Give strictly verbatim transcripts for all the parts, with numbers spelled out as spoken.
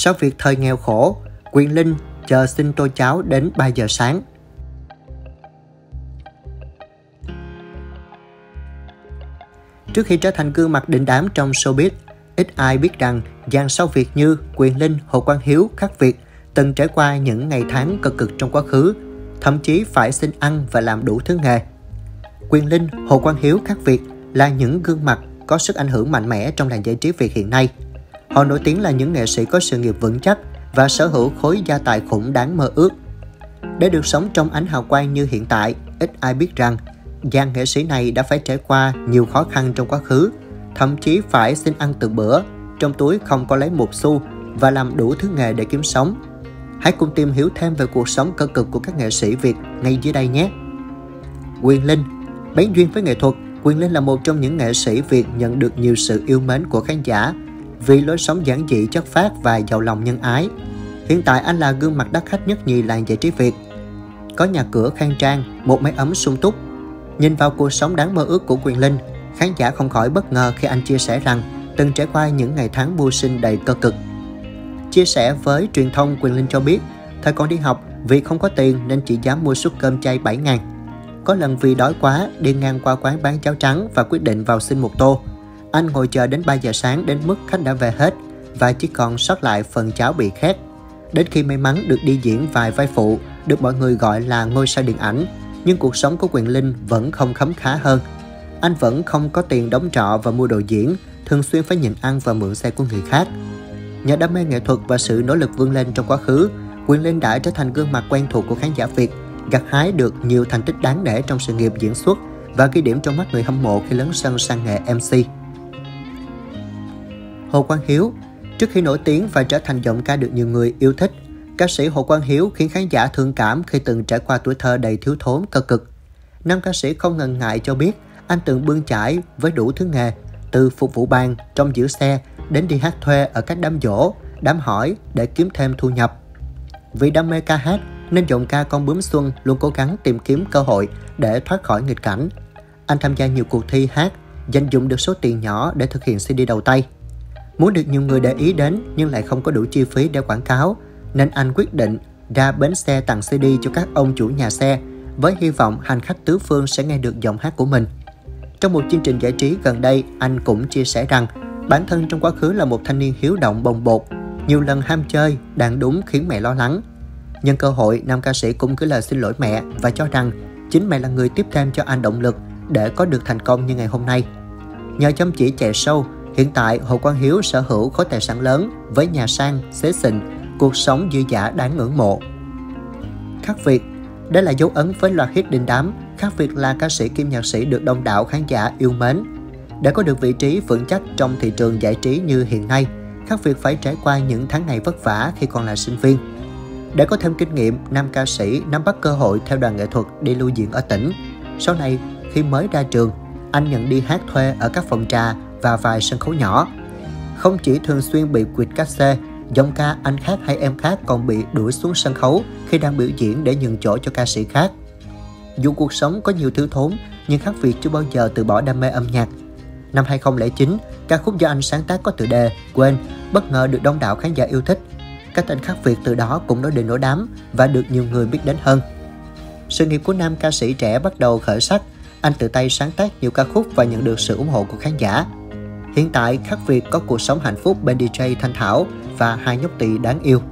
Sau việc thời nghèo khổ, Quyền Linh chờ xin tô cháo đến ba giờ sáng. Trước khi trở thành gương mặt đình đám trong showbiz, ít ai biết rằng dàn sao Việt như Quyền Linh, Hồ Quang Hiếu, Khắc Việt từng trải qua những ngày tháng cực cực trong quá khứ, thậm chí phải xin ăn và làm đủ thứ nghề. Quyền Linh, Hồ Quang Hiếu, Khắc Việt là những gương mặt có sức ảnh hưởng mạnh mẽ trong làng giải trí Việt hiện nay. Họ nổi tiếng là những nghệ sĩ có sự nghiệp vững chắc và sở hữu khối gia tài khủng đáng mơ ước. Để được sống trong ánh hào quang như hiện tại, ít ai biết rằng dàn nghệ sĩ này đã phải trải qua nhiều khó khăn trong quá khứ, thậm chí phải xin ăn từng bữa, trong túi không có lấy một xu và làm đủ thứ nghề để kiếm sống. Hãy cùng tìm hiểu thêm về cuộc sống cơ cực của các nghệ sĩ Việt ngay dưới đây nhé. Quyền Linh. Bén duyên với nghệ thuật, Quyền Linh là một trong những nghệ sĩ Việt nhận được nhiều sự yêu mến của khán giả vì lối sống giản dị, chất phác và giàu lòng nhân ái. Hiện tại anh là gương mặt đắt khách nhất nhì làng giải trí Việt. Có nhà cửa khang trang, một mái ấm sung túc. Nhìn vào cuộc sống đáng mơ ước của Quyền Linh, khán giả không khỏi bất ngờ khi anh chia sẻ rằng từng trải qua những ngày tháng mưu sinh đầy cơ cực. Chia sẻ với truyền thông, Quyền Linh cho biết, thời còn đi học vì không có tiền nên chỉ dám mua suất cơm chay bảy ngàn. Có lần vì đói quá, đi ngang qua quán bán cháo trắng và quyết định vào xin một tô. Anh ngồi chờ đến ba giờ sáng đến mức khách đã về hết và chỉ còn sót lại phần cháo bị khét. Đến khi may mắn được đi diễn vài vai phụ, được mọi người gọi là ngôi sao điện ảnh, nhưng cuộc sống của Quyền Linh vẫn không khấm khá hơn. Anh vẫn không có tiền đóng trọ và mua đồ diễn, thường xuyên phải nhịn ăn và mượn xe của người khác. Nhờ đam mê nghệ thuật và sự nỗ lực vươn lên trong quá khứ, Quyền Linh đã trở thành gương mặt quen thuộc của khán giả Việt, gặt hái được nhiều thành tích đáng nể trong sự nghiệp diễn xuất và ghi điểm trong mắt người hâm mộ khi lấn sân sang nghề em xê. Hồ Quang Hiếu. Trước khi nổi tiếng và trở thành giọng ca được nhiều người yêu thích, ca sĩ Hồ Quang Hiếu khiến khán giả thương cảm khi từng trải qua tuổi thơ đầy thiếu thốn cơ cực. Nam ca sĩ không ngần ngại cho biết anh từng bươn chải với đủ thứ nghề, từ phục vụ bàn, trông giữ xe đến đi hát thuê ở các đám giỗ, đám hỏi để kiếm thêm thu nhập. Vì đam mê ca hát nên giọng ca con bướm xuân luôn cố gắng tìm kiếm cơ hội để thoát khỏi nghịch cảnh. Anh tham gia nhiều cuộc thi hát, dành dụm được số tiền nhỏ để thực hiện xê đê đầu tay. Muốn được nhiều người để ý đến nhưng lại không có đủ chi phí để quảng cáo, nên anh quyết định ra bến xe tặng xê đê cho các ông chủ nhà xe với hy vọng hành khách tứ phương sẽ nghe được giọng hát của mình. Trong một chương trình giải trí gần đây, anh cũng chia sẻ rằng bản thân trong quá khứ là một thanh niên hiếu động bồng bột, nhiều lần ham chơi, đàn đúng khiến mẹ lo lắng. Nhân cơ hội, nam ca sĩ cũng gửi lời xin lỗi mẹ và cho rằng chính mẹ là người tiếp thêm cho anh động lực để có được thành công như ngày hôm nay. Nhờ chăm chỉ chạy show, hiện tại Hồ Quang Hiếu sở hữu khối tài sản lớn với nhà sang, xế xịn, cuộc sống dư dả đáng ngưỡng mộ. Khắc Việt. Đây là dấu ấn với loạt hit đình đám. Khắc Việt là ca sĩ kim nhạc sĩ được đông đảo khán giả yêu mến. Để có được vị trí vững chắc trong thị trường giải trí như hiện nay, Khắc Việt phải trải qua những tháng ngày vất vả khi còn là sinh viên. Để có thêm kinh nghiệm, nam ca sĩ nắm bắt cơ hội theo đoàn nghệ thuật đi lưu diễn ở tỉnh. Sau này, khi mới ra trường, anh nhận đi hát thuê ở các phòng trà và vài sân khấu nhỏ. Không chỉ thường xuyên bị quỵt cát xê, giọng ca anh khác hay em khác còn bị đuổi xuống sân khấu khi đang biểu diễn để nhường chỗ cho ca sĩ khác. Dù cuộc sống có nhiều thiếu thốn, nhưng Khắc Việt chưa bao giờ từ bỏ đam mê âm nhạc. Năm hai không không chín, ca khúc do anh sáng tác có tựa đề Quên bất ngờ được đông đảo khán giả yêu thích. Cái tên Khắc Việt từ đó cũng nổi đình nổi đám và được nhiều người biết đến hơn. Sự nghiệp của nam ca sĩ trẻ bắt đầu khởi sắc. Anh tự tay sáng tác nhiều ca khúc và nhận được sự ủng hộ của khán giả. Hiện tại, Khắc Việt có cuộc sống hạnh phúc bên đi giây Thanh Thảo và hai nhóc tỳ đáng yêu.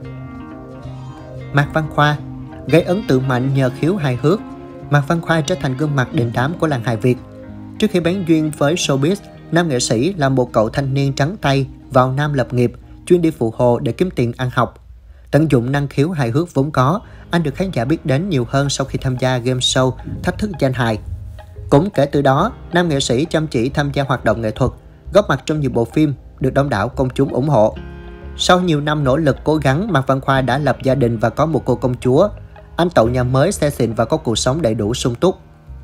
Mạc Văn Khoa. Gây ấn tượng mạnh nhờ khiếu hài hước, Mạc Văn Khoa trở thành gương mặt đình đám của làng hài Việt. Trước khi bén duyên với showbiz, nam nghệ sĩ là một cậu thanh niên trắng tay vào Nam lập nghiệp, chuyên đi phụ hồ để kiếm tiền ăn học. Tận dụng năng khiếu hài hước vốn có, anh được khán giả biết đến nhiều hơn sau khi tham gia game show Thách thức danh hài. Cũng kể từ đó, nam nghệ sĩ chăm chỉ tham gia hoạt động nghệ thuật, góp mặt trong nhiều bộ phim, được đông đảo công chúng ủng hộ. Sau nhiều năm nỗ lực cố gắng, Mạc Văn Khoa đã lập gia đình và có một cô công chúa. Anh tậu nhà mới, xe xịn và có cuộc sống đầy đủ sung túc.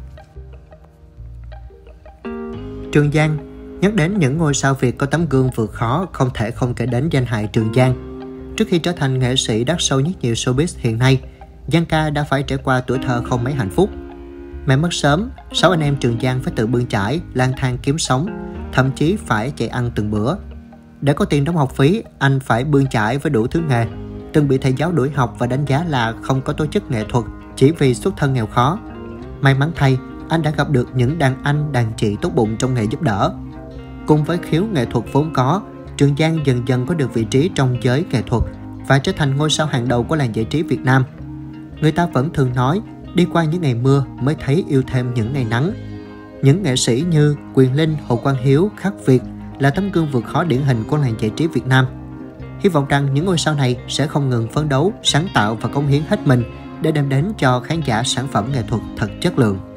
Trường Giang. Nhắc đến những ngôi sao Việt có tấm gương vượt khó, không thể không kể đến danh hài Trường Giang. Trước khi trở thành nghệ sĩ đắt sâu nhất nhiều showbiz hiện nay, Giang ca đã phải trải qua tuổi thơ không mấy hạnh phúc. Mẹ mất sớm, sáu anh em Trường Giang phải tự bươn chải, lang thang kiếm sống, thậm chí phải chạy ăn từng bữa. Để có tiền đóng học phí, anh phải bươn chải với đủ thứ nghề. Từng bị thầy giáo đuổi học và đánh giá là không có tố chất nghệ thuật chỉ vì xuất thân nghèo khó. May mắn thay, anh đã gặp được những đàn anh, đàn chị tốt bụng trong nghề giúp đỡ. Cùng với khiếu nghệ thuật vốn có, Trường Giang dần dần có được vị trí trong giới nghệ thuật và trở thành ngôi sao hàng đầu của làng giải trí Việt Nam. Người ta vẫn thường nói, đi qua những ngày mưa mới thấy yêu thêm những ngày nắng. Những nghệ sĩ như Quyền Linh, Hồ Quang Hiếu, Khắc Việt là tấm gương vượt khó điển hình của làng giải trí Việt Nam. Hy vọng rằng những ngôi sao này sẽ không ngừng phấn đấu, sáng tạo và cống hiến hết mình để đem đến cho khán giả sản phẩm nghệ thuật thật chất lượng.